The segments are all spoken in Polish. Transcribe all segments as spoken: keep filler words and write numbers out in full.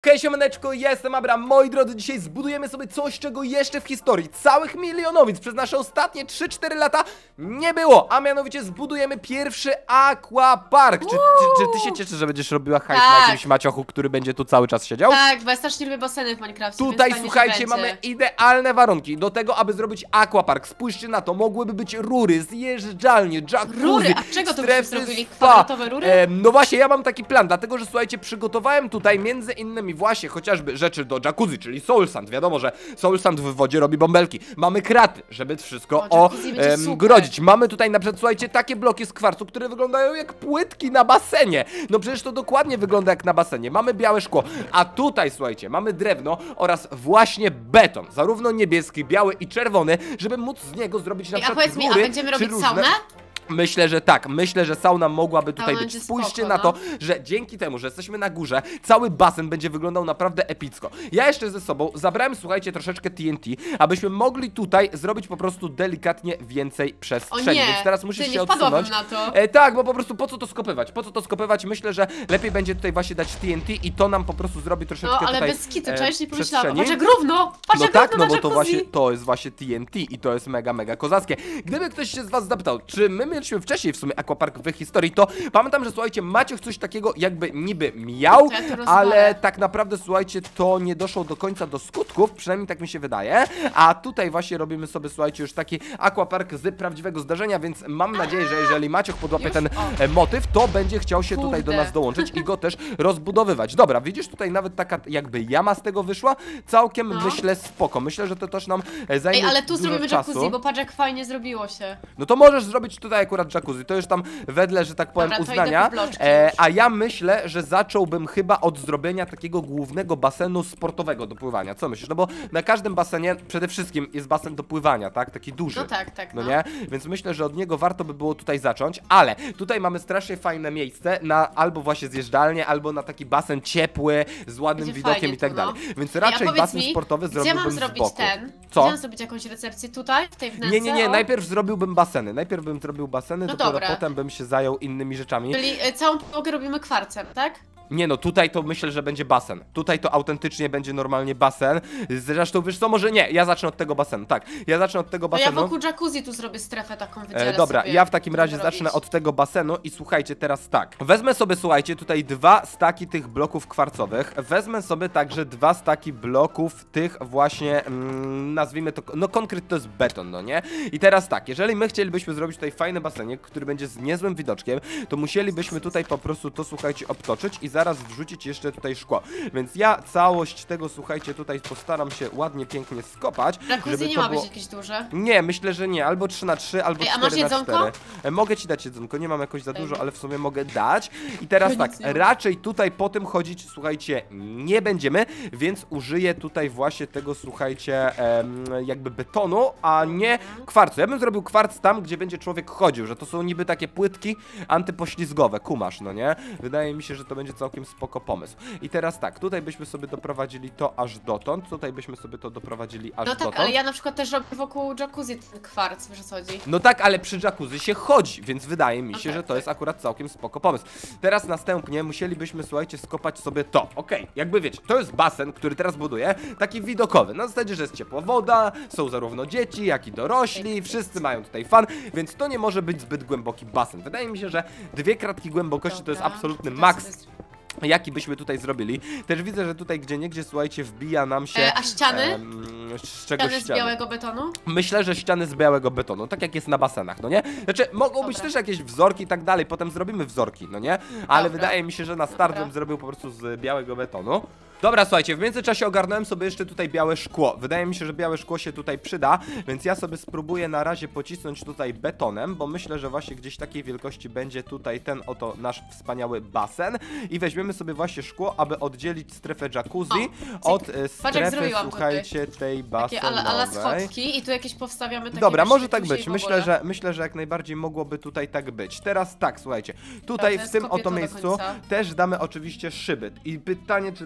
Hej siemaneczko, jestem Abram. Moi drodzy, dzisiaj zbudujemy sobie coś, czego jeszcze w historii całych milionowic przez nasze ostatnie trzy cztery lata nie było. A mianowicie zbudujemy pierwszy aquapark. Czy, czy, czy ty się cieszysz, że będziesz robiła hajs Tak. na jakimś maciochu, który będzie tu cały czas siedział? Tak, bo ja strasznie lubię baseny w Minecrafcie. Tutaj, więc słuchajcie, fajnie, że mamy będzie. idealne warunki do tego, aby zrobić aquapark. Spójrzcie na to, mogłyby być rury, zjeżdżalnie, jacuzzi, Rury? A czego to byście strefy zrobili? spa. Kwadratowe rury? E, no właśnie, ja mam taki plan, dlatego że słuchajcie, przygotowałem tutaj między innymi właśnie chociażby rzeczy do jacuzzi, czyli soul sand. Wiadomo, że soul sand w wodzie robi bąbelki. Mamy kraty, żeby wszystko O, o, jacuzzi będzie em, super. grodzić. Mamy tutaj na przykład, słuchajcie, takie bloki z kwarcu, które wyglądają jak płytki na basenie. No przecież to dokładnie wygląda jak na basenie. Mamy białe szkło, a tutaj, słuchajcie, mamy drewno oraz właśnie beton, zarówno niebieski, biały i czerwony, żeby móc z niego zrobić na Ej, a przykład powiedz mi, a rury, będziemy czy robić różne... saunę? Myślę, że tak. Myślę, że sauna mogłaby tutaj Sauna być. będzie Spójrzcie spoko, na no. to, że dzięki temu, że jesteśmy na górze, cały basen będzie wyglądał naprawdę epicko. Ja jeszcze ze sobą zabrałem, słuchajcie, troszeczkę T N T, abyśmy mogli tutaj zrobić po prostu delikatnie więcej przestrzeni. O nie, Więc teraz musisz ty, się nie wpadłabym odsunąć. na to. E, tak, bo po prostu po co to skopywać? Po co to skopywać? Myślę, że lepiej będzie tutaj właśnie dać T N T i to nam po prostu zrobi troszeczkę No, ale tutaj bez kitu, e, cześć, nie pomyślałam. przestrzeni. Patrz jak równo! Patrz No jak tak, równo no bo na to jacuzzi. właśnie, to jest właśnie T N T i to jest mega, mega kozackie. Gdyby ktoś się z was zapytał, czy my mieliśmy wcześniej w sumie aquapark w historii, to pamiętam, że słuchajcie, Maciek coś takiego jakby niby miał, To ja to rozwalę. ale tak naprawdę, słuchajcie, to nie doszło do końca do skutków, przynajmniej tak mi się wydaje, a tutaj właśnie robimy sobie, słuchajcie, już taki aquapark z prawdziwego zdarzenia, więc mam nadzieję, że jeżeli Maciek podłapie Już? ten O. e, motyw, to będzie chciał się tutaj do Kurde. nas dołączyć i go też rozbudowywać. Dobra, widzisz, tutaj nawet taka jakby jama z tego wyszła, całkiem No. myślę spoko, myślę, że to też nam e, zajmie Ej, ale tu dużo zrobimy czasu. jacuzzi, bo patrz jak fajnie zrobiło się. No to możesz zrobić tutaj akurat jacuzzi, to już tam wedle, że tak powiem, Dobra, to uznania. idę po bloczki E, już. a ja myślę, że zacząłbym chyba od zrobienia takiego głównego basenu sportowego do pływania. Co myślisz? No bo na każdym basenie przede wszystkim jest basen do pływania, tak? Taki duży. No tak, tak, No no. nie? Więc myślę, że od niego warto by było tutaj zacząć, ale tutaj mamy strasznie fajne miejsce na albo właśnie zjeżdżalnię, albo na taki basen ciepły, z ładnym Będzie widokiem fajnie i tak tu, dalej. no. Więc Ej, a raczej powiedz basen mi, sportowy Gdzie zrobiłbym mam z zrobić boku. ten? Co? Gdzie mam zrobić jakąś recepcję? Tutaj? W tej wnęce? Nie, nie, nie, O. najpierw zrobiłbym baseny. Najpierw bym zrobił baseny, No dopiero dobra. potem bym się zajął innymi rzeczami. Czyli y, całą podłogę robimy kwarcem, tak? Nie no, tutaj to myślę, że będzie basen. Tutaj to autentycznie będzie normalnie basen. Zresztą wiesz co, może nie, ja zacznę od tego basenu. Tak, ja zacznę od tego No ja basenu. wokół jacuzzi tu zrobię strefę taką, wydzielę E, dobra, sobie. ja w takim Co razie będę zacznę robić. od tego basenu i słuchajcie teraz tak. Wezmę sobie, słuchajcie, tutaj dwa staki tych bloków kwarcowych. Wezmę sobie także dwa staki bloków tych właśnie, mm, nazwijmy to, no konkret to jest beton, no nie? I teraz tak, jeżeli my chcielibyśmy zrobić tutaj fajny basenik, który będzie z niezłym widoczkiem, to musielibyśmy tutaj po prostu to, słuchajcie, obtoczyć i zaraz wrzucić jeszcze tutaj szkło. Więc ja całość tego, słuchajcie, tutaj postaram się ładnie, pięknie skopać, Jacuzzi żeby nie to ma było... być jakieś duże. Nie, myślę, że nie. Albo trzy na trzy, albo Ej, a cztery masz na jedzonko? cztery. E, Mogę ci dać jedzonko, nie mam jakoś za Daj dużo, mi. ale w sumie mogę dać. I teraz Ja tak, nic nie mam. raczej tutaj po tym chodzić, słuchajcie, nie będziemy, więc użyję tutaj właśnie tego, słuchajcie, em, jakby betonu, a nie kwarcu. Ja bym zrobił kwarc tam, gdzie będzie człowiek chodził, że to są niby takie płytki antypoślizgowe, kumasz, no nie? Wydaje mi się, że to będzie całkiem spoko pomysł. I teraz tak, tutaj byśmy sobie doprowadzili to aż dotąd, tutaj byśmy sobie to doprowadzili aż No tak, dotąd. ale ja na przykład też robię wokół jacuzzi ten kwarc, wiesz o co chodzi? No tak, ale przy jacuzzi się chodzi, więc wydaje mi się, No tak, że to tak. jest akurat całkiem spoko pomysł. Teraz następnie musielibyśmy, słuchajcie, skopać sobie to. Okej, jakby wiecie, to jest basen, który teraz buduję, taki widokowy. Na zasadzie, że jest ciepła woda, są zarówno dzieci, jak i dorośli, wszyscy mają tutaj fan, więc to nie może być zbyt głęboki basen. Wydaje mi się, że dwie kratki głębokości to jest Dobra, absolutny to maks, sobie- jaki byśmy tutaj zrobili. Też widzę, że tutaj gdzieniegdzie, słuchajcie, wbija nam się... E, a ściany? em, z czego Ściany z białego betonu? Myślę, że ściany z białego betonu, tak jak jest na basenach, no nie? Znaczy, mogą być Dobra. też jakieś wzorki i tak dalej, potem zrobimy wzorki, no nie? Ale Dobra. wydaje mi się, że na start Dobra. bym zrobił po prostu z białego betonu. Dobra, słuchajcie, w międzyczasie ogarnąłem sobie jeszcze tutaj białe szkło. Wydaje mi się, że białe szkło się tutaj przyda, więc ja sobie spróbuję na razie pocisnąć tutaj betonem, bo myślę, że właśnie gdzieś takiej wielkości będzie tutaj ten oto nasz wspaniały basen. I weźmiemy sobie właśnie szkło, aby oddzielić strefę jacuzzi O, od e, jak strefy, zrobiłam słuchajcie, tej Takie ala, ala basenowej. schodki i tu jakieś powstawiamy takie Dobra, wiesz, może tak ratusie i być. w Myślę, ogóle. że myślę, że jak najbardziej mogłoby tutaj tak być. Teraz tak, słuchajcie. Tutaj Dobrze, w tym skopię oto to do miejscu końca. też damy oczywiście szyby. I pytanie, czy damy bardziej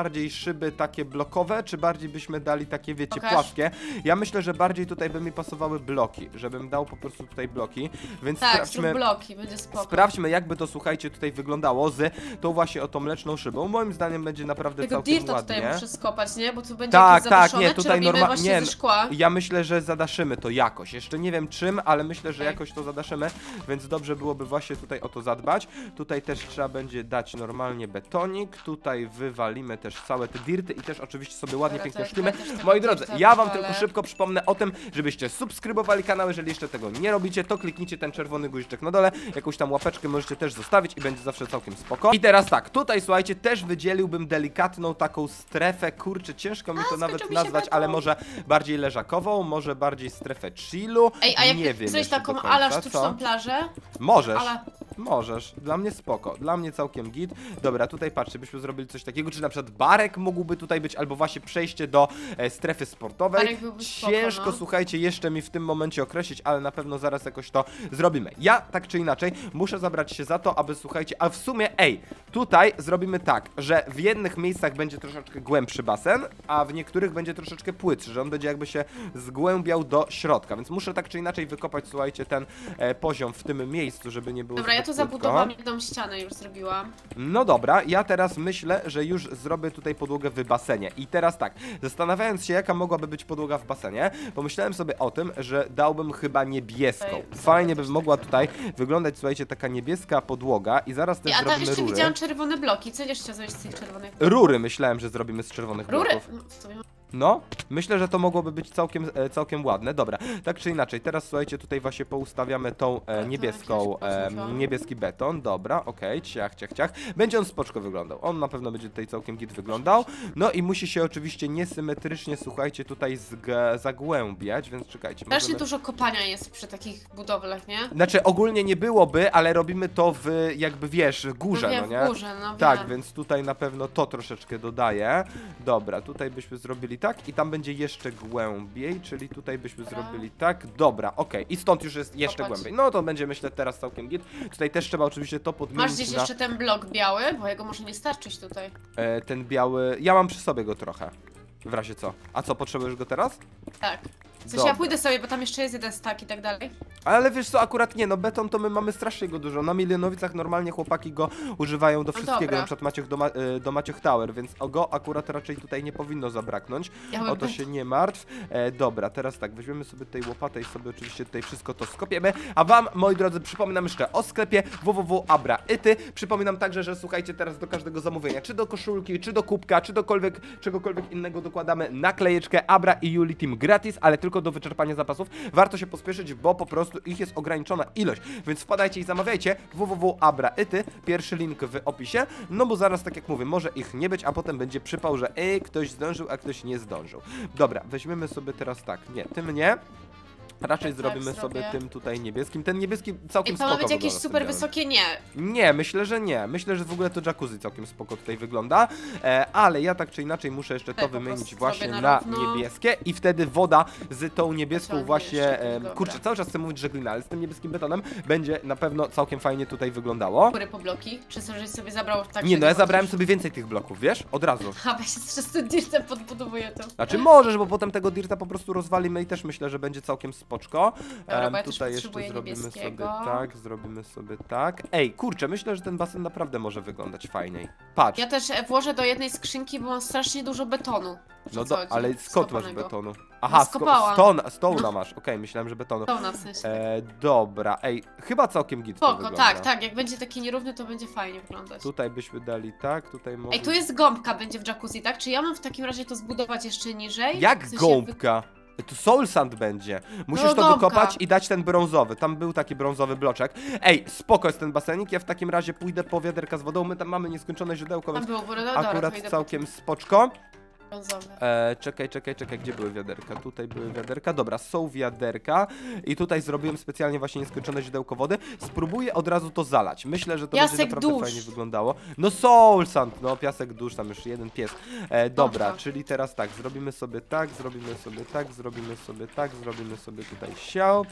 bardziej szyby takie blokowe, czy bardziej byśmy dali takie, wiecie, Pokaż. płaskie? Ja myślę, że bardziej tutaj by mi pasowały bloki, żebym dał po prostu tutaj bloki, więc Tak, sprawdźmy, zrób bloki, będzie spoko. sprawdźmy jakby to, słuchajcie, tutaj wyglądało z tą właśnie oto mleczną szybą. Moim zdaniem będzie naprawdę Tego całkiem dirta ładnie. tutaj muszę skopać, nie? Bo tu będzie Tak, jakieś tak, zaduszone, nie, czy tutaj robimy norma- właśnie nie, ze szkła? Ja myślę, że zadaszymy to jakoś. Jeszcze nie wiem czym, ale myślę, że Okej. jakoś to zadaszymy, więc dobrze byłoby właśnie tutaj o to zadbać. Tutaj też trzeba będzie dać normalnie betonik. Tutaj wywalimy też całe te dirty i też oczywiście sobie ładnie, Dobra, pięknie to szklimy. ja też tego Moi drodzy, dirta ja wam wywalę. tylko szybko przypomnę o tym, żebyście subskrybowali kanał. Jeżeli jeszcze tego nie robicie, to kliknijcie ten czerwony guziczek na dole. Jakąś tam łapeczkę możecie też zostawić i będzie zawsze całkiem spoko. I teraz tak, tutaj słuchajcie, też wydzieliłbym delikatną taką strefę. Kurczę, ciężko mi A, to nawet skończył mi się nazwać, beton. ale może bardziej leżakową, może bardziej strefę chillu. Ej, a jak nie wiem chcesz jeszcze taką do końca, ala co? sztuczną plażę? Możesz. Ale... Możesz, dla mnie spoko, dla mnie całkiem git. Dobra, tutaj patrzcie, byśmy zrobili coś takiego, czy na przykład barek mógłby tutaj być, albo właśnie przejście do e, strefy sportowej. Barek byłby spoko, Ciężko, no. słuchajcie, jeszcze mi w tym momencie określić, ale na pewno zaraz jakoś to zrobimy. Ja, tak czy inaczej, muszę zabrać się za to, aby, słuchajcie, a w sumie, ej, tutaj zrobimy tak, że w jednych miejscach będzie troszeczkę głębszy basen, a w niektórych będzie troszeczkę płytszy, że on będzie jakby się zgłębiał do środka, więc muszę tak czy inaczej wykopać, słuchajcie, ten e, poziom w tym miejscu, żeby nie było Dobra, ja zbyt tu płytko. zabudowałam jedną ścianę, już zrobiłam. No dobra, ja teraz myślę, że już zrobię tutaj podłogę w basenie. I teraz tak, zastanawiając się, jaka mogłaby być podłoga w basenie, pomyślałem sobie o tym, że dałbym chyba niebieską. Tutaj Fajnie by też mogła tak tutaj wyglądać, słuchajcie, taka niebieska podłoga i zaraz też Nie, a tam zrobimy jeszcze rury. widziałam czerwone bloki. Co jeszcze zrobić z tych czerwonych bloków? Rury myślałem, że zrobimy z czerwonych Rury? bloków. No, w sumie No, myślę, że to mogłoby być całkiem, e, całkiem ładne. Dobra, tak czy inaczej, teraz słuchajcie, tutaj właśnie poustawiamy tą e, to niebieską, jakieś e, poszło. niebieski beton. Dobra, okej, ciach, ciach, ciach. Będzie on spoczko wyglądał. On na pewno będzie tutaj całkiem git wyglądał. No i musi się oczywiście niesymetrycznie, słuchajcie, tutaj zg- zagłębiać, więc czekajcie. strasznie możemy- dużo kopania jest przy takich budowlach, nie? Znaczy, ogólnie nie byłoby, ale robimy to w, jakby wiesz, górze, no, no wiem, nie? w górze, no Tak, wiem. więc tutaj na pewno to troszeczkę dodaję. Dobra, tutaj byśmy zrobili tak i tam będzie jeszcze głębiej, czyli tutaj byśmy Dobra. zrobili tak. Dobra, okej. I stąd już jest jeszcze Popatrz. głębiej. No to będzie, myślę, teraz całkiem git. Tutaj też trzeba oczywiście to Masz podmienić gdzieś na jeszcze ten blok biały? Bo jego może nie starczyć tutaj. e, ten biały. Ja mam przy sobie go trochę. W razie co. A co, potrzebujesz go teraz? Tak. W sensie Dobra. ja pójdę sobie, bo tam jeszcze jest jeden stack i tak dalej. Ale wiesz co, akurat nie, no beton to my mamy strasznie go dużo. Na Milionowicach normalnie chłopaki go używają do No wszystkiego, dobra. na przykład Maciech do, ma y, do Maciech Tower, więc o go akurat raczej tutaj nie powinno zabraknąć. Ja O bym to się nie martw. E, dobra, teraz tak, weźmiemy sobie tutaj łopatę i sobie oczywiście tutaj wszystko to skopiemy. A wam, moi drodzy, przypominam jeszcze o sklepie w w w kropka abra kropka i ty. Przypominam także, że słuchajcie, teraz do każdego zamówienia, czy do koszulki, czy do kubka, czy dokolwiek, czegokolwiek innego dokładamy naklejeczkę Abra i Juli Team gratis, ale tylko do wyczerpania zapasów. Warto się pospieszyć, bo po prostu ich jest ograniczona ilość, więc wpadajcie i zamawiajcie w w w kropka abra kropka i ty. Pierwszy link w opisie, no bo zaraz, tak jak mówię, może ich nie być, a potem będzie przypał, że ej, ktoś zdążył, a ktoś nie zdążył. Dobra, weźmiemy sobie teraz tak, nie, tym nie. Raczej Tak, zrobimy tak, sobie zrobię. tym tutaj niebieskim. Ten niebieski całkiem I to ma spoko być jakieś wygląda z tym super białym. wysokie? Nie. Nie, myślę, że nie. Myślę, że w ogóle to jacuzzi całkiem spoko tutaj wygląda, e, ale ja tak czy inaczej muszę jeszcze to Tak, po wymienić prostu właśnie zrobię na, na równo. niebieskie i wtedy woda z tą niebieską Pociągnie właśnie, jeszcze, e, dobra. kurczę, cały czas chcę mówić żeglina, ale z tym niebieskim betonem będzie na pewno całkiem fajnie tutaj wyglądało. Góry po bloki? Czy sobie, żeś sobie zabrał tak, Nie, że no ja możesz? zabrałem sobie więcej tych bloków, wiesz? Od razu. A weź przez tym dirtem podbudowuję to. Znaczy możesz, bo potem tego dirta po prostu rozwalimy i też myślę, że będzie całkiem spoczko. Dobra, bo ja też tutaj jeszcze potrzebuję zrobimy sobie niebieskiego. tak, zrobimy sobie tak. Ej, kurczę, myślę, że ten basen naprawdę może wyglądać fajniej. Patrz, Ja też e, włożę do jednej skrzynki, bo mam strasznie dużo betonu. Że no co, do, ale ci- skąd masz skopanego. betonu? Aha, No, sko skopałam. stone, stone'a masz, okej, myślałem, że betonu. To na w sensie. E, dobra, ej, chyba całkiem git to Spoko, wygląda. tak, tak, jak będzie taki nierówny, to będzie fajnie wyglądać. Tutaj byśmy dali tak, tutaj może... Ej, tu jest gąbka, będzie w jacuzzi, tak? Czy ja mam w takim razie to zbudować jeszcze niżej? Jak W sensie gąbka? Tu soul sand będzie. Musisz No, to gąbka. wykopać i dać ten brązowy. Tam był taki brązowy bloczek. Ej, spoko jest ten basenik. Ja w takim razie pójdę po wiaderka z wodą. My tam mamy nieskończone źródełko, Tam więc było, bo no, dobra, akurat to idę całkiem spoczko. po brązowy. E, czekaj, czekaj, czekaj, gdzie były wiaderka? Tutaj były wiaderka. Dobra, są wiaderka. I tutaj zrobiłem specjalnie właśnie nieskończone źródełko wody. Spróbuję od razu to zalać. Myślę, że to Piasek będzie naprawdę dusz. fajnie wyglądało. No soul sand, no piasek dusz, tam już jeden pies. E, dobra, Dobra. czyli teraz tak, zrobimy sobie tak, zrobimy sobie tak, zrobimy sobie tak, zrobimy sobie tutaj siał.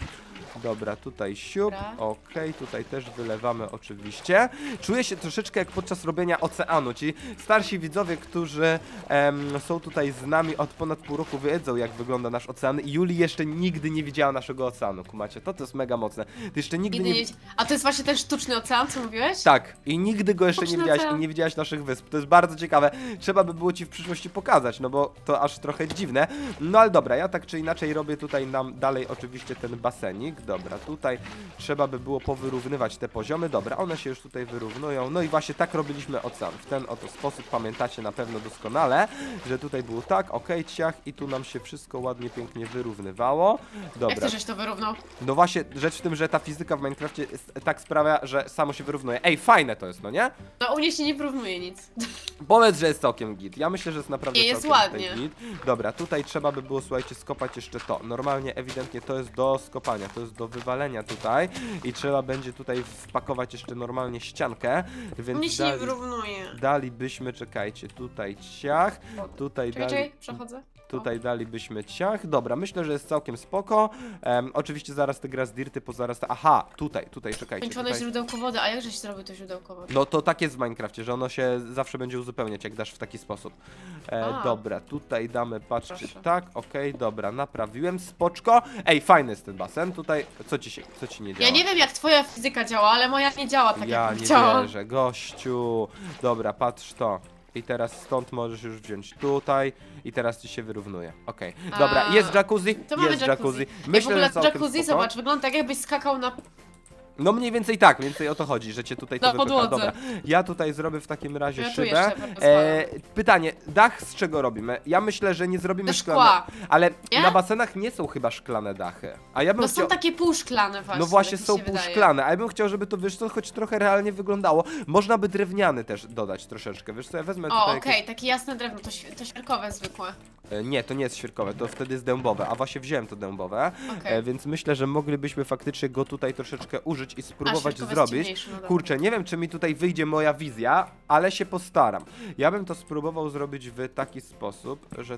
Dobra, tutaj siup, Dobra. okej, tutaj też wylewamy oczywiście. Czuję się troszeczkę jak podczas robienia oceanu. Ci starsi widzowie, którzy em, są tutaj z nami od ponad pół roku, wiedzą jak wygląda nasz ocean. I Juli jeszcze nigdy nie widziała naszego oceanu, kumacie? To to jest mega mocne. Ty jeszcze nigdy Nigdy nie... nie... A to jest właśnie ten sztuczny ocean, co mówiłeś? Tak, i nigdy go jeszcze nie Sztuczny widziałaś ocean. i nie widziałaś naszych wysp. To jest bardzo ciekawe. Trzeba by było ci w przyszłości pokazać, no bo to aż trochę dziwne. No ale dobra, ja tak czy inaczej robię tutaj nam dalej oczywiście ten basenik. Dobra, tutaj trzeba by było powyrównywać te poziomy. Dobra, one się już tutaj wyrównują. No i właśnie tak robiliśmy ocean. W ten oto sposób pamiętacie na pewno doskonale, że tutaj było tak, okej, ciach i tu nam się wszystko ładnie, pięknie wyrównywało. Jak Dobra. ty żeś to wyrównał? No właśnie, rzecz w tym, że ta fizyka w Minecrafcie jest- tak sprawia, że samo się wyrównuje. Ej, fajne to jest, no nie? No u mnie się nie porównuje nic. Powiedz, że jest całkiem git. Ja myślę, że jest naprawdę Nie, jest całkiem ładnie. tutaj git. Dobra, tutaj trzeba by było, słuchajcie, skopać jeszcze to. Normalnie, ewidentnie to jest do skopania, to jest do wywalenia tutaj i trzeba będzie tutaj wpakować jeszcze normalnie ściankę, U więc mnie się nie dali, wyrównuje. dalibyśmy, czekajcie, tutaj ciach, tutaj Czekaj, dali... czekaj, przechodzę. Tutaj dalibyśmy ciach. Dobra, myślę, że jest całkiem spoko. Em, oczywiście zaraz te grass dirty pozarasta. Aha, tutaj, tutaj, czekajcie. Kończone Tutaj. źródełko wody, a jak żeś zrobił to źródełko wody? No to tak jest w Minecrafcie, że ono się zawsze będzie uzupełniać, jak dasz w taki sposób. E, A. dobra, tutaj damy, patrzcie, Proszę. tak, okej, dobra, naprawiłem, spoczko. Ej, fajny jest ten basen, tutaj, co ci się, co ci nie działa? Ja nie wiem jak twoja fizyka działa, ale moja nie działa tak Ja jak nie chciała. wierzę, gościu. Dobra, patrz to. I teraz stąd możesz już wziąć tutaj i teraz ci się wyrównuje. Okej, dobra, A, jest jacuzzi, To mamy jest jacuzzi. jacuzzi. Ej, w Myślę, ogóle że całkiem jacuzzi, spoko. zobacz, wygląda tak jakbyś skakał na... No mniej więcej tak, mniej więcej o to chodzi, że cię tutaj to Na wypycha. podłodze. Dobra, ja tutaj zrobię w takim razie Ja tu szybę. jeszcze bardzo E, pytanie, dach z czego robimy? Ja myślę, że nie zrobimy Ze szklane, szkła. ale Nie? na basenach nie są chyba szklane dachy. A ja bym No chciał... są takie półszklane właśnie. No właśnie tak mi są się wydaje. półszklane, a ja bym chciał, żeby to, wiesz co, choć trochę realnie wyglądało. Można by drewniany też dodać troszeczkę, wiesz co, ja wezmę O, tutaj... okej, jakieś- takie jasne drewno, to, świ- to świerkowe zwykłe. E, Nie, to nie jest świerkowe, to wtedy jest dębowe, a właśnie wziąłem to dębowe, Okej. e, więc myślę, że moglibyśmy faktycznie go tutaj troszeczkę użyć i A, spróbować świerkowe jest zrobić. ciemniejsze, no dobra. Kurczę, nie wiem, czy mi tutaj wyjdzie moja wizja, ale się postaram. Ja bym to spróbował zrobić w taki sposób, że...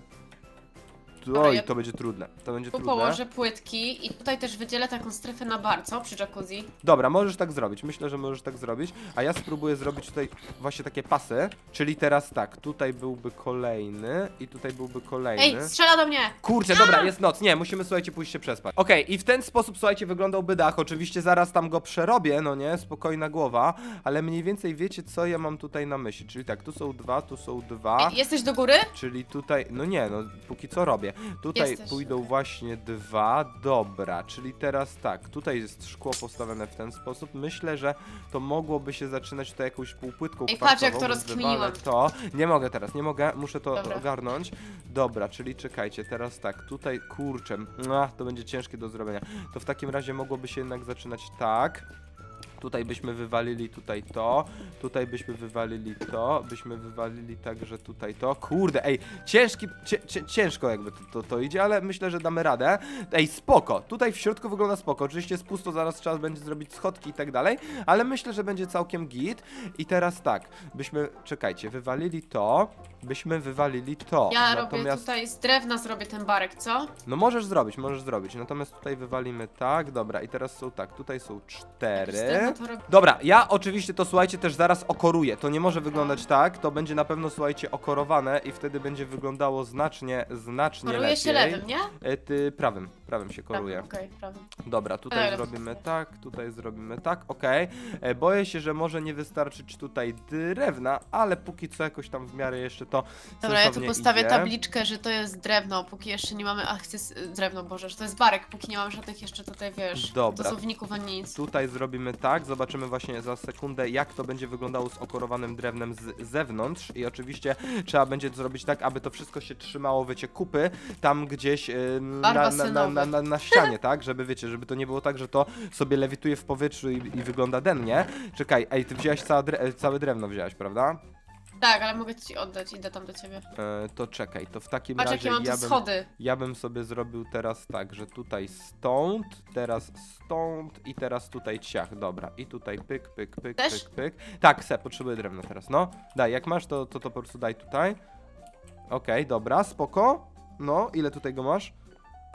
Oj, ja to będzie trudne, to będzie Tu trudne. położę płytki i tutaj też wydzielę taką strefę na bar, co? Przy jacuzzi. Dobra, możesz tak zrobić, myślę, że możesz tak zrobić, a ja spróbuję zrobić tutaj właśnie takie pasy, czyli teraz tak, tutaj byłby kolejny i tutaj byłby kolejny. Ej, strzela do mnie! Kurczę, dobra, jest noc. Nie, musimy, słuchajcie, pójść się przespać. Okej, i w ten sposób, słuchajcie, wyglądałby dach. Oczywiście zaraz tam go przerobię, no nie, spokojna głowa, ale mniej więcej wiecie, co ja mam tutaj na myśli. Czyli tak, tu są dwa, tu są dwa, Ej, jesteś do góry? czyli tutaj, no nie, no póki co robię. Tutaj Jesteś, pójdą okej. właśnie dwa, dobra, czyli teraz tak, tutaj jest szkło postawione w ten sposób. Myślę, że to mogłoby się zaczynać tutaj jakąś półpłytką Ej, patrz, jak to kwarcową, więc rozkminiłam. wywalę to. Nie mogę teraz, nie mogę, muszę to Dobra. ogarnąć. Dobra, czyli czekajcie, teraz tak, tutaj kurczę, no, to będzie ciężkie do zrobienia. To w takim razie mogłoby się jednak zaczynać tak. Tutaj byśmy wywalili tutaj to, tutaj byśmy wywalili to, byśmy wywalili także tutaj to. Kurde, ej, ciężki, cie, cie, ciężko jakby to, to, to idzie, ale myślę, że damy radę. Ej, spoko, tutaj w środku wygląda spoko, oczywiście jest pusto, zaraz trzeba będzie zrobić schodki i tak dalej, ale myślę, że będzie całkiem git. I teraz tak, byśmy, czekajcie, wywalili to, byśmy wywalili to. Ja robię Natomiast, tutaj z drewna zrobię ten barek, co? no możesz zrobić, możesz zrobić, natomiast tutaj wywalimy tak, dobra, i teraz są tak, tutaj są Jak z cztery. drewna to robię. Dobra, ja oczywiście to, słuchajcie, też zaraz okoruję. To nie może wyglądać tak, to będzie na pewno, słuchajcie, okorowane i wtedy będzie wyglądało znacznie, znacznie Koruje lepiej. się lewym, nie? E, Ty prawym, prawym się koruje. Prawym, Okej, prawym. Dobra, tutaj Ale- zrobimy tak, tutaj zrobimy tak, okej. E, Boję się, że może nie wystarczyć tutaj drewna, ale póki co jakoś tam w miarę jeszcze to Dobra, ja tu sensownie postawię idzie. tabliczkę, że to jest drewno, póki jeszcze nie mamy akces... Drewno, Boże, że to jest barek, póki nie mamy żadnych jeszcze tutaj, wiesz, Dobra. dosłowników ani nic. Tutaj zrobimy tak, zobaczymy właśnie za sekundę, jak to będzie wyglądało z okorowanym drewnem z zewnątrz i oczywiście trzeba będzie zrobić tak, aby to wszystko się trzymało, wiecie, kupy tam gdzieś ym, Bar na, na, na, basenowy. na, na, na ścianie, tak, żeby wiecie, żeby to nie było tak, że to sobie lewituje w powietrzu i, i wygląda dennie. Czekaj, ej, ty wziąłeś całe, dre całe drewno, wziąłeś, prawda? Tak, ale mogę ci oddać, idę tam do ciebie. E, to czekaj, to w takim Patrz, razie jakie mam ja tu bym... schody. Ja bym sobie zrobił teraz tak, że tutaj stąd, teraz stąd i teraz tutaj ciach, dobra. I tutaj pyk, pyk, pyk, Też? pyk, pyk. Tak, se, potrzebuję drewna teraz, no. Daj, jak masz, to to, to po prostu daj tutaj. Okej, dobra, spoko. No, ile tutaj go masz?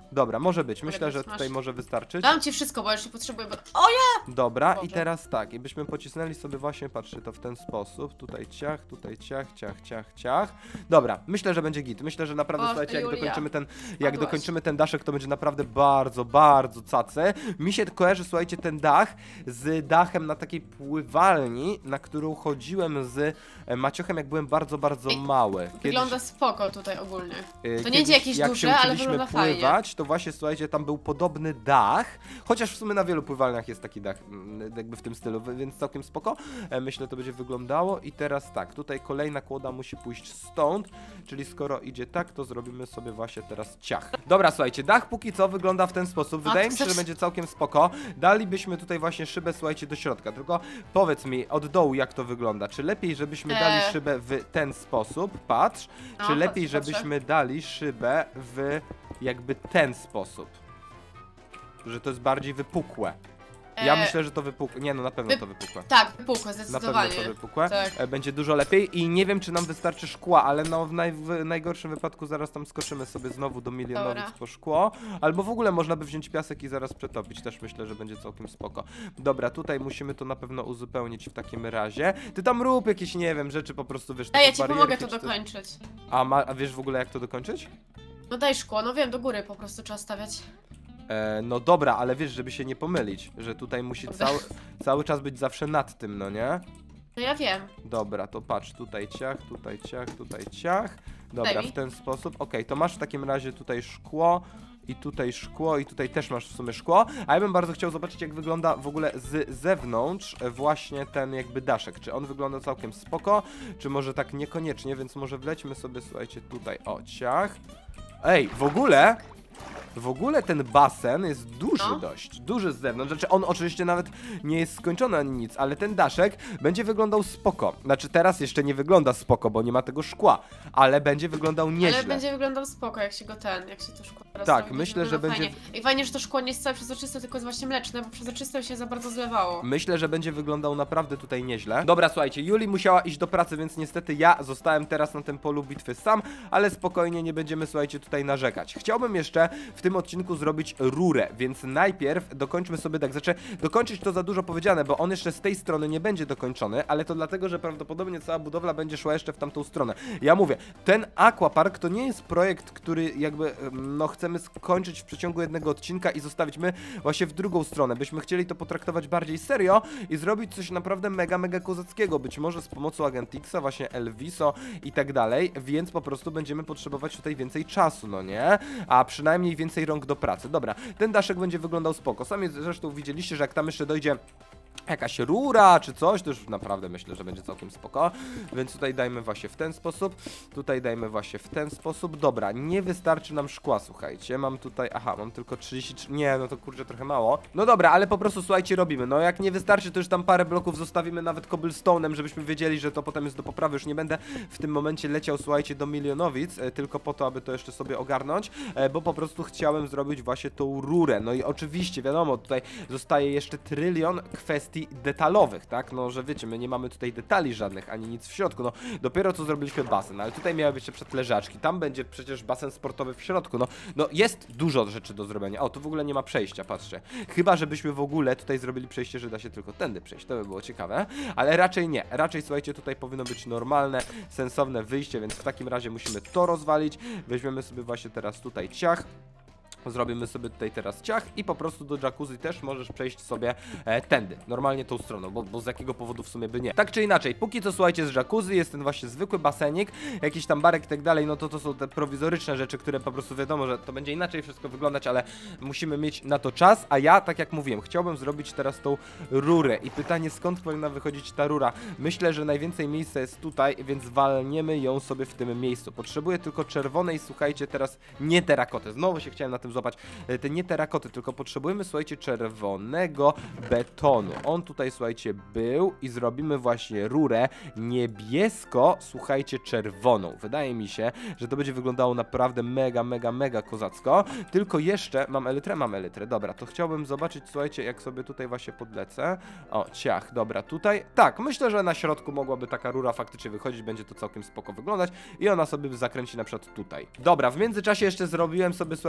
Dobra, może być. Myślę, Dobra, że masz. tutaj może wystarczyć. Dam ci wszystko, bo jeszcze potrzebuję, bo... O ja! Dobra, Boże. i teraz tak, i byśmy pocisnęli sobie właśnie, patrzcie, to w ten sposób. Tutaj ciach, tutaj ciach, ciach, ciach, ciach. Dobra, myślę, że będzie git. Myślę, że naprawdę, O, słuchajcie, jak Julia. dokończymy ten, jak Spadłaś. dokończymy ten daszek, to będzie naprawdę bardzo, bardzo cacy. Mi się kojarzy, słuchajcie, ten dach z dachem na takiej pływalni, na którą chodziłem z e, maciochem, jak byłem bardzo, bardzo Ej, mały. Kiedyś, Wygląda spoko tutaj ogólnie. e, To nie będzie jakieś jak duże, się ale uczyliśmy wygląda fajnie. pływać, to właśnie, słuchajcie, tam był podobny dach, chociaż w sumie na wielu pływalniach jest taki dach, mm, jakby w tym stylu, więc całkiem spoko. E, myślę, to będzie wyglądało. I teraz tak, tutaj kolejna kłoda musi pójść stąd, czyli skoro idzie tak, to zrobimy sobie właśnie teraz ciach. Dobra, słuchajcie, dach póki co wygląda w ten sposób. A, Wydaje to mi się, że chcesz- będzie całkiem spoko. Dalibyśmy tutaj właśnie szybę, słuchajcie, do środka. Tylko powiedz mi od dołu, jak to wygląda. Czy lepiej, żebyśmy dali Eee. szybę w ten sposób, patrz, No, czy lepiej, patrzę, patrzę. żebyśmy dali szybę w jakby ten sposób? Że to jest bardziej wypukłe. Ja E, myślę, że to wypukłe. Nie, no na pewno wy- to wypukłe. Tak, wypukłe, Na pewno zdecydowanie. to wypukłe. Tak. E, Będzie dużo lepiej i nie wiem, czy nam wystarczy szkła, ale no w, naj, w najgorszym wypadku zaraz tam skoczymy sobie znowu do milionowic Dobra. po szkło. Albo w ogóle można by wziąć piasek i zaraz przetopić. Też myślę, że będzie całkiem spoko. Dobra, tutaj musimy to na pewno uzupełnić w takim razie. Ty tam rób jakieś, nie wiem, rzeczy po prostu, wiesz, Ej, ja typu ci pomogę barierki to czy coś. dokończyć. A, ma, a wiesz w ogóle, jak to dokończyć? No daj szkło, no wiem, do góry po prostu trzeba stawiać. E, no dobra, ale wiesz, żeby się nie pomylić, że tutaj musi Dobra. cały, cały czas być zawsze nad tym, no nie? No ja wiem. Dobra, to patrz, tutaj ciach, tutaj ciach, tutaj ciach. Dobra, Daj mi. w ten sposób. Okej, to masz w takim razie tutaj szkło i tutaj szkło i tutaj też masz w sumie szkło. A ja bym bardzo chciał zobaczyć, jak wygląda w ogóle z zewnątrz e, właśnie ten jakby daszek. Czy on wygląda całkiem spoko, czy może tak niekoniecznie, więc może wlećmy sobie, słuchajcie, tutaj, o, ciach. Ej, w ogóle... W ogóle ten basen jest duży No. dość, duży z zewnątrz, znaczy on oczywiście nawet nie jest skończony ani nic, ale ten daszek będzie wyglądał spoko. Znaczy teraz jeszcze nie wygląda spoko, bo nie ma tego szkła, ale będzie wyglądał nieźle. Ale będzie wyglądał spoko, jak się go ten, jak się to szkło Tak, rozstawi, myślę, że wygląda będzie- Fajnie. I fajnie, że to szkło nie jest całe przezroczyste, tylko jest właśnie mleczne, bo przezroczyste się za bardzo zlewało. Myślę, że będzie wyglądał naprawdę tutaj nieźle. Dobra, słuchajcie, Juli musiała iść do pracy, więc niestety ja zostałem teraz na tym polu bitwy sam, ale spokojnie, nie będziemy, słuchajcie, tutaj narzekać. Chciałbym jeszcze w tym odcinku zrobić rurę, więc najpierw dokończmy sobie tak, znaczy dokończyć to za dużo powiedziane, bo on jeszcze z tej strony nie będzie dokończony, ale to dlatego, że prawdopodobnie cała budowla będzie szła jeszcze w tamtą stronę. Ja mówię, ten aquapark to nie jest projekt, który jakby, em, no chcemy skończyć w przeciągu jednego odcinka i zostawić my właśnie w drugą stronę. Byśmy chcieli to potraktować bardziej serio i zrobić coś naprawdę mega, mega kozackiego, być może z pomocą Agentixa, właśnie Elviso i tak dalej, więc po prostu będziemy potrzebować tutaj więcej czasu, no nie? A przynajmniej więcej rąk do pracy. Dobra, ten daszek będzie wyglądał spoko. Sami zresztą widzieliście, że jak tam jeszcze dojdzie jakaś rura czy coś, to już naprawdę myślę, że będzie całkiem spoko. Więc tutaj dajmy właśnie w ten sposób, tutaj dajmy właśnie w ten sposób. Dobra, nie wystarczy nam szkła, słuchajcie. Mam tutaj, aha, mam tylko trzydzieści trzy, nie, no to kurczę trochę mało. No dobra, ale po prostu słuchajcie, robimy. No jak nie wystarczy, to już tam parę bloków zostawimy nawet cobblestone'em, żebyśmy wiedzieli, że to potem jest do poprawy. Już nie będę w tym momencie leciał, słuchajcie, do milionowic, e, tylko po to, aby to jeszcze sobie ogarnąć, e, bo po prostu chciałem zrobić właśnie tą rurę. No i oczywiście, wiadomo, tutaj zostaje jeszcze trylion kwestii detalowych, tak? No, że wiecie, my nie mamy tutaj detali żadnych, ani nic w środku, no, dopiero co zrobiliśmy basen, ale tutaj miały być jeszcze leżaczki, tam będzie przecież basen sportowy w środku, no, no, jest dużo rzeczy do zrobienia. O, tu w ogóle nie ma przejścia, patrzcie. Chyba, żebyśmy w ogóle tutaj zrobili przejście, że da się tylko tędy przejść, to by było ciekawe, ale raczej nie, raczej, słuchajcie, tutaj powinno być normalne, sensowne wyjście, więc w takim razie musimy to rozwalić, weźmiemy sobie właśnie teraz tutaj ciach. Zrobimy sobie tutaj teraz ciach i po prostu do jacuzzi też możesz przejść sobie e, tędy, normalnie tą stroną, bo, bo z jakiego powodu w sumie by nie. Tak czy inaczej, póki co słuchajcie z jacuzzi jest ten właśnie zwykły basenik, jakiś tam barek i tak dalej, no to to są te prowizoryczne rzeczy, które po prostu wiadomo, że to będzie inaczej wszystko wyglądać, ale musimy mieć na to czas, a ja, tak jak mówiłem, chciałbym zrobić teraz tą rurę i pytanie, skąd powinna wychodzić ta rura. Myślę, że najwięcej miejsca jest tutaj, więc walniemy ją sobie w tym miejscu. Potrzebuję tylko czerwonej, słuchajcie, teraz nie terakoty, znowu się chciałem na tym złapać, te nie terakoty, tylko potrzebujemy, słuchajcie, czerwonego betonu. On tutaj, słuchajcie, był i zrobimy właśnie rurę niebiesko, słuchajcie, czerwoną. Wydaje mi się, że to będzie wyglądało naprawdę mega, mega, mega kozacko. Tylko jeszcze, mam elytrę? Mam elytrę, dobra, to chciałbym zobaczyć, słuchajcie, jak sobie tutaj właśnie podlecę. O, ciach, dobra, tutaj, tak, myślę, że na środku mogłaby taka rura faktycznie wychodzić, będzie to całkiem spoko wyglądać i ona sobie zakręci na przykład tutaj. Dobra, w międzyczasie jeszcze zrobiłem sobie, słuchajcie, tutaj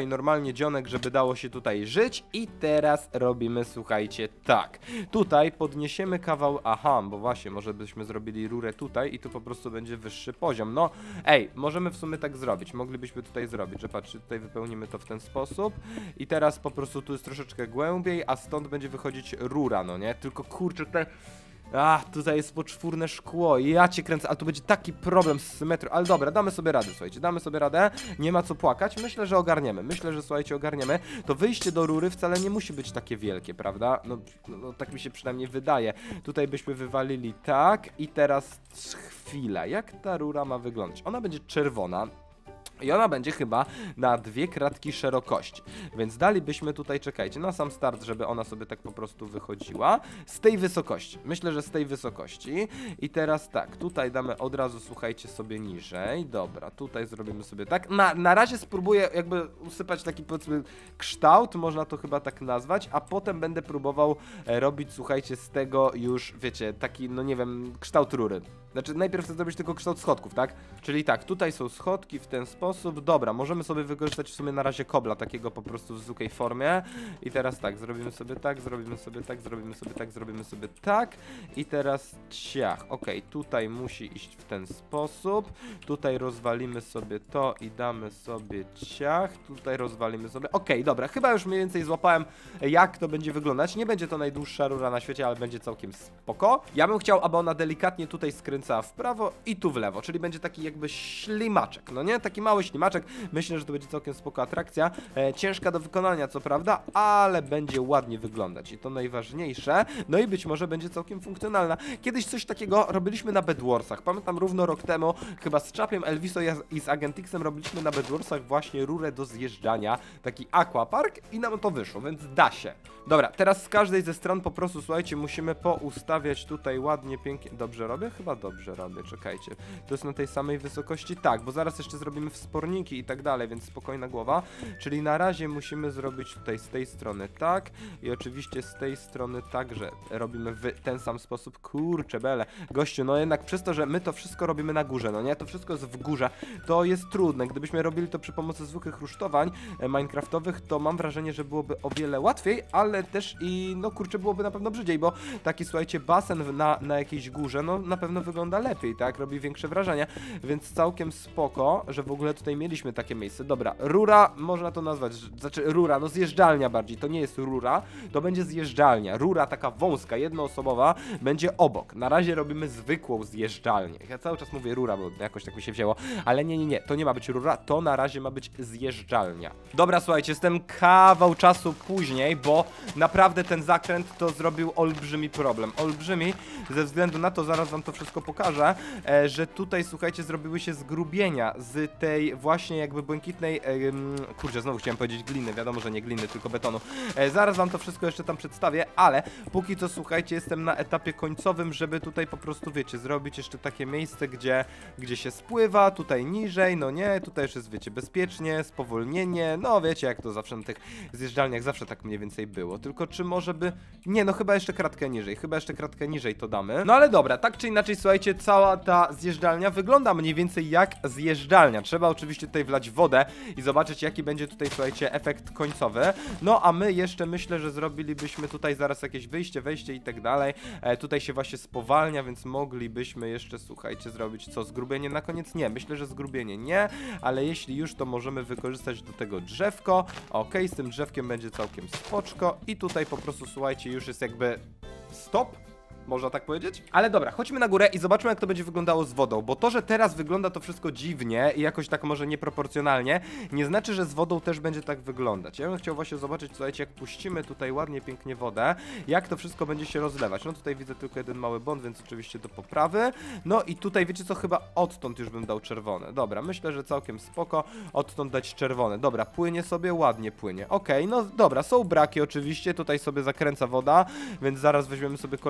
tutaj normalnie dzionek, żeby dało się tutaj żyć. I teraz robimy, słuchajcie, tak. Tutaj podniesiemy kawał, aha, bo właśnie, może byśmy zrobili rurę tutaj i tu po prostu będzie wyższy poziom. No, ej, możemy w sumie tak zrobić, moglibyśmy tutaj zrobić, że patrzcie, tutaj wypełnimy to w ten sposób i teraz po prostu tu jest troszeczkę głębiej, a stąd będzie wychodzić rura, no nie? Tylko kurczę, te... A, tutaj jest poczwórne szkło, ja cię kręcę, ale tu będzie taki problem z symetrią, ale dobra, damy sobie radę, słuchajcie, damy sobie radę, nie ma co płakać, myślę, że ogarniemy, myślę, że słuchajcie, ogarniemy, to wyjście do rury wcale nie musi być takie wielkie, prawda, no, no, no tak mi się przynajmniej wydaje, tutaj byśmy wywalili tak i teraz chwila, jak ta rura ma wyglądać, ona będzie czerwona. I ona będzie chyba na dwie kratki szerokości, więc dalibyśmy tutaj, czekajcie, na sam start, żeby ona sobie tak po prostu wychodziła z tej wysokości, myślę, że z tej wysokości i teraz tak, tutaj damy od razu, słuchajcie, sobie niżej, dobra, tutaj zrobimy sobie tak, na, na razie spróbuję jakby usypać taki, powiedzmy, kształt, można to chyba tak nazwać, a potem będę próbował e, robić, słuchajcie, z tego już, wiecie, taki, no nie wiem, kształt rury. Znaczy, najpierw chcę zrobić tylko kształt schodków, tak? Czyli tak, tutaj są schodki w ten sposób. Dobra, możemy sobie wykorzystać w sumie na razie kobla, takiego po prostu w zwykłej formie. I teraz tak, zrobimy sobie tak, zrobimy sobie tak, zrobimy sobie tak, zrobimy sobie tak. I teraz ciach. Okej, tutaj musi iść w ten sposób. Tutaj rozwalimy sobie to i damy sobie ciach. Tutaj rozwalimy sobie. Okej, dobra, chyba już mniej więcej złapałem, jak to będzie wyglądać. Nie będzie to najdłuższa rura na świecie, ale będzie całkiem spoko. Ja bym chciał, aby ona delikatnie tutaj skręcała w prawo i tu w lewo, czyli będzie taki jakby ślimaczek, no nie? Taki mały ślimaczek, myślę, że to będzie całkiem spoko atrakcja, e, ciężka do wykonania co prawda, ale będzie ładnie wyglądać i to najważniejsze, no i być może będzie całkiem funkcjonalna. Kiedyś coś takiego robiliśmy na Bedwarsach, pamiętam równo rok temu, chyba z Chapiem, Elviso i z Agentixem robiliśmy na Bedwarsach właśnie rurę do zjeżdżania, taki aquapark i nam to wyszło, więc da się. Dobra, teraz z każdej ze stron po prostu, słuchajcie, musimy poustawiać tutaj ładnie, pięknie, dobrze robię? Chyba dobrze. Dobrze robię, czekajcie. To jest na tej samej wysokości? Tak, bo zaraz jeszcze zrobimy wsporniki i tak dalej, więc spokojna głowa. Czyli na razie musimy zrobić tutaj z tej strony tak i oczywiście z tej strony tak, że robimy w ten sam sposób. Kurczę bele. Gościu, no jednak przez to, że my to wszystko robimy na górze, no nie? To wszystko jest w górze. To jest trudne. Gdybyśmy robili to przy pomocy zwykłych rusztowań e, minecraftowych, to mam wrażenie, że byłoby o wiele łatwiej, ale też i, no kurczę, byłoby na pewno brzydziej, bo taki, słuchajcie, basen na, na jakiejś górze, no na pewno wygląda lepiej, tak? Robi większe wrażenie, więc całkiem spoko, że w ogóle tutaj mieliśmy takie miejsce. Dobra, rura, można to nazwać, znaczy rura, no zjeżdżalnia bardziej, to nie jest rura, to będzie zjeżdżalnia. Rura taka wąska, jednoosobowa, będzie obok. Na razie robimy zwykłą zjeżdżalnię. Ja cały czas mówię rura, bo jakoś tak mi się wzięło, ale nie, nie, nie, to nie ma być rura, to na razie ma być zjeżdżalnia. Dobra, słuchajcie, jestem kawał czasu później, bo naprawdę ten zakręt to zrobił olbrzymi problem. Olbrzymi, ze względu na to, zaraz wam to wszystko pokażę, e, że tutaj, słuchajcie, zrobiły się zgrubienia z tej właśnie jakby błękitnej, e, kurczę, znowu chciałem powiedzieć gliny, wiadomo, że nie gliny, tylko betonu. E, zaraz wam to wszystko jeszcze tam przedstawię, ale póki co, słuchajcie, jestem na etapie końcowym, żeby tutaj po prostu, wiecie, zrobić jeszcze takie miejsce, gdzie, gdzie się spływa, tutaj niżej, no nie, tutaj już jest, wiecie, bezpiecznie, spowolnienie, no wiecie, jak to zawsze na tych zjeżdżalniach zawsze tak mniej więcej było, tylko czy może by, nie, no chyba jeszcze kratkę niżej, chyba jeszcze kratkę niżej to damy, no ale dobra, tak czy inaczej, słuchajcie, cała ta zjeżdżalnia wygląda mniej więcej jak zjeżdżalnia. Trzeba oczywiście tutaj wlać wodę i zobaczyć, jaki będzie tutaj, słuchajcie, efekt końcowy. No a my jeszcze myślę, że zrobilibyśmy tutaj zaraz jakieś wyjście, wejście i tak dalej. E, tutaj się właśnie spowalnia, więc moglibyśmy jeszcze, słuchajcie, zrobić co? Zgrubienie na koniec? Nie, myślę, że zgrubienie nie, ale jeśli już, to możemy wykorzystać do tego drzewko. Ok, z tym drzewkiem będzie całkiem spoczko i tutaj po prostu, słuchajcie, już jest jakby stop. Można tak powiedzieć? Ale dobra, chodźmy na górę i zobaczmy, jak to będzie wyglądało z wodą, bo to, że teraz wygląda to wszystko dziwnie i jakoś tak może nieproporcjonalnie, nie znaczy, że z wodą też będzie tak wyglądać. Ja bym chciał właśnie zobaczyć, słuchajcie, jak puścimy tutaj ładnie, pięknie wodę, jak to wszystko będzie się rozlewać. No tutaj widzę tylko jeden mały błąd, więc oczywiście do poprawy. No i tutaj, wiecie co, chyba odtąd już bym dał czerwone. Dobra, myślę, że całkiem spoko, odtąd dać czerwone. Dobra, płynie sobie, ładnie płynie. Okej, okay, no dobra, są braki oczywiście, tutaj sobie zakręca woda, więc zaraz weźmiemy sobie kolejną i sobie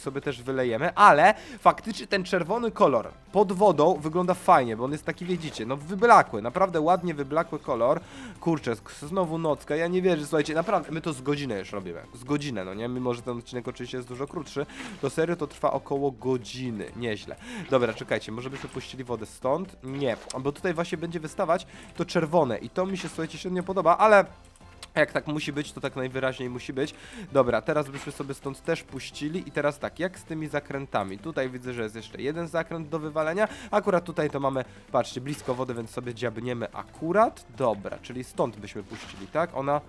sobie też wylejemy, ale faktycznie ten czerwony kolor pod wodą wygląda fajnie, bo on jest taki, widzicie, no wyblakły, naprawdę ładnie wyblakły kolor. Kurczę, znowu nocka, ja nie wierzę, słuchajcie, naprawdę, my to z godzinę już robimy, z godzinę, no nie, mimo że ten odcinek oczywiście jest dużo krótszy, to serio to trwa około godziny, nieźle. Dobra, czekajcie, może byśmy puścili wodę stąd? Nie, bo tutaj właśnie będzie wystawać to czerwone i to mi się, słuchajcie, średnio podoba, ale jak tak musi być, to tak najwyraźniej musi być. Dobra, teraz byśmy sobie stąd też puścili i teraz tak, jak z tymi zakrętami? Tutaj widzę, że jest jeszcze jeden zakręt do wywalenia. Akurat tutaj to mamy, patrzcie, blisko wody, więc sobie dziabniemy akurat. Dobra, czyli stąd byśmy puścili, tak? Ona...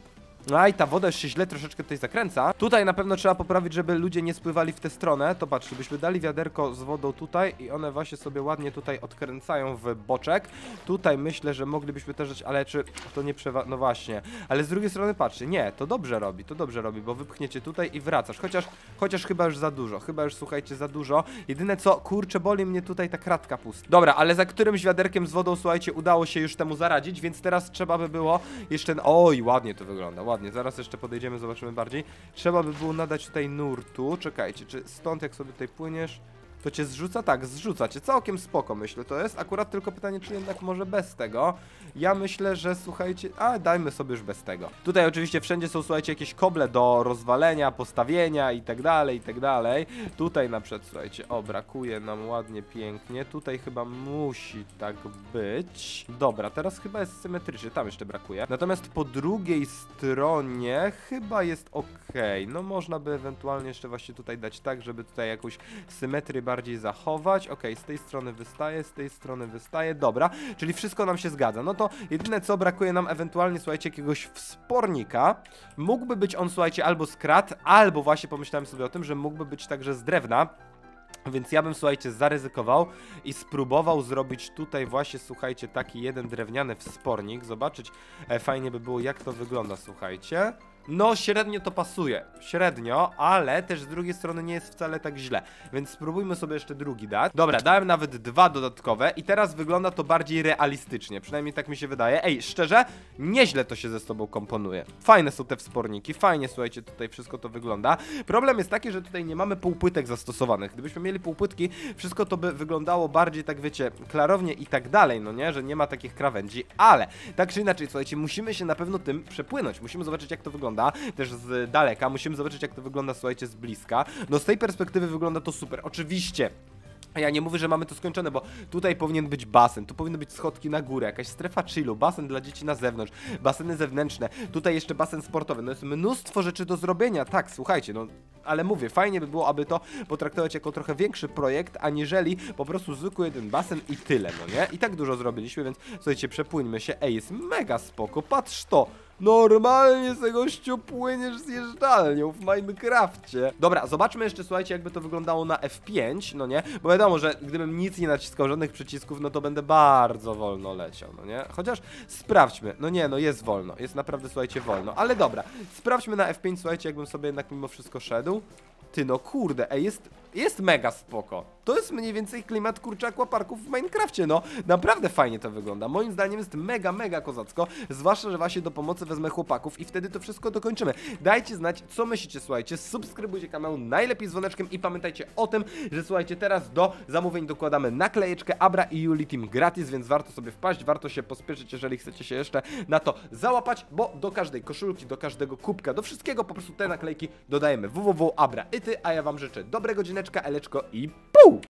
No i ta woda już się źle troszeczkę tutaj zakręca. Tutaj na pewno trzeba poprawić, żeby ludzie nie spływali w tę stronę. To patrzcie, byśmy dali wiaderko z wodą tutaj i one właśnie sobie ładnie tutaj odkręcają w boczek. Tutaj myślę, że moglibyśmy też dać, ale czy to nie przewa... No właśnie. Ale z drugiej strony patrzcie, nie, to dobrze robi, to dobrze robi, bo wypchniecie tutaj i wracasz. Chociaż, chociaż chyba już za dużo, chyba już, słuchajcie, za dużo. Jedyne co, kurczę, boli mnie tutaj ta kratka pusta. Dobra, ale za którymś wiaderkiem z wodą, słuchajcie, udało się już temu zaradzić, więc teraz trzeba by było jeszcze... Oj, ładnie to wygląda, ładnie. Zaraz jeszcze podejdziemy, zobaczymy bardziej. Trzeba by było nadać tutaj nurtu. Czekajcie, czy stąd jak sobie tutaj płyniesz, to cię zrzuca? Tak, zrzuca cię. Całkiem spoko, myślę, to jest. Akurat tylko pytanie, czy jednak może bez tego. Ja myślę, że słuchajcie... A, dajmy sobie już bez tego. Tutaj oczywiście wszędzie są, słuchajcie, jakieś koble do rozwalenia, postawienia i tak dalej, i tak dalej. Tutaj na przykład, słuchajcie, o, brakuje nam ładnie, pięknie. Tutaj chyba musi tak być. Dobra, teraz chyba jest symetrycznie, tam jeszcze brakuje. Natomiast po drugiej stronie chyba jest ok. No można by ewentualnie jeszcze właśnie tutaj dać tak, żeby tutaj jakąś symetrię bardziej zachować. Ok, z tej strony wystaje, z tej strony wystaje. Dobra, czyli wszystko nam się zgadza. No to jedyne co brakuje nam ewentualnie, słuchajcie, jakiegoś wspornika. Mógłby być on, słuchajcie, albo z krat, albo właśnie pomyślałem sobie o tym, że mógłby być także z drewna. Więc ja bym, słuchajcie, zaryzykował i spróbował zrobić tutaj właśnie, słuchajcie, taki jeden drewniany wspornik. Zobaczyć e, fajnie by było, jak to wygląda, słuchajcie. No, średnio to pasuje, średnio, ale też z drugiej strony nie jest wcale tak źle, więc spróbujmy sobie jeszcze drugi dać. Dobra, dałem nawet dwa dodatkowe i teraz wygląda to bardziej realistycznie, przynajmniej tak mi się wydaje. Ej, szczerze, nieźle to się ze sobą komponuje. Fajne są te wsporniki, fajnie, słuchajcie, tutaj wszystko to wygląda. Problem jest taki, że tutaj nie mamy półpłytek zastosowanych. Gdybyśmy mieli półpłytki, wszystko to by wyglądało bardziej, tak wiecie, klarownie i tak dalej, no nie, że nie ma takich krawędzi, ale tak czy inaczej, słuchajcie, musimy się na pewno tym przepłynąć, musimy zobaczyć, jak to wygląda. Też z daleka, musimy zobaczyć, jak to wygląda, słuchajcie, z bliska. No z tej perspektywy wygląda to super, oczywiście. Ja nie mówię, że mamy to skończone, bo tutaj powinien być basen, tu powinny być schodki na górę, jakaś strefa chillu, basen dla dzieci na zewnątrz, baseny zewnętrzne, tutaj jeszcze basen sportowy, no jest mnóstwo rzeczy do zrobienia, tak, słuchajcie, no, ale mówię, fajnie by było, aby to potraktować jako trochę większy projekt, aniżeli po prostu zwykły jeden basen i tyle, no nie? I tak dużo zrobiliśmy, więc słuchajcie, przepłyńmy się, ej, jest mega spoko, patrz to! Normalnie z gościu płyniesz zjeżdżalnią w Minecrafcie. Dobra, zobaczmy jeszcze, słuchajcie, jakby to wyglądało na F pięć, no nie? Bo wiadomo, że gdybym nic nie naciskał, żadnych przycisków, no to będę bardzo wolno leciał, no nie? Chociaż sprawdźmy, no nie, no jest wolno, jest naprawdę, słuchajcie, wolno, ale dobra, sprawdźmy na F pięć, słuchajcie, jakbym sobie jednak mimo wszystko szedł. Ty, no kurde, ej, jest, jest mega spoko. To jest mniej więcej klimat, kurczę, aquaparków w Minecrafcie, no. Naprawdę fajnie to wygląda. Moim zdaniem jest mega, mega kozacko. Zwłaszcza, że właśnie do pomocy wezmę chłopaków i wtedy to wszystko dokończymy. Dajcie znać, co myślicie, słuchajcie. Subskrybujcie kanał, najlepiej z dzwoneczkiem i pamiętajcie o tym, że słuchajcie, teraz do zamówień dokładamy naklejeczkę Abra i Juli Team gratis, więc warto sobie wpaść, warto się pospieszyć, jeżeli chcecie się jeszcze na to załapać, bo do każdej koszulki, do każdego kubka, do wszystkiego po prostu te naklejki dodajemy www Abra i ty, a ja wam życzę dobrego dzineczka, eleczko i pół!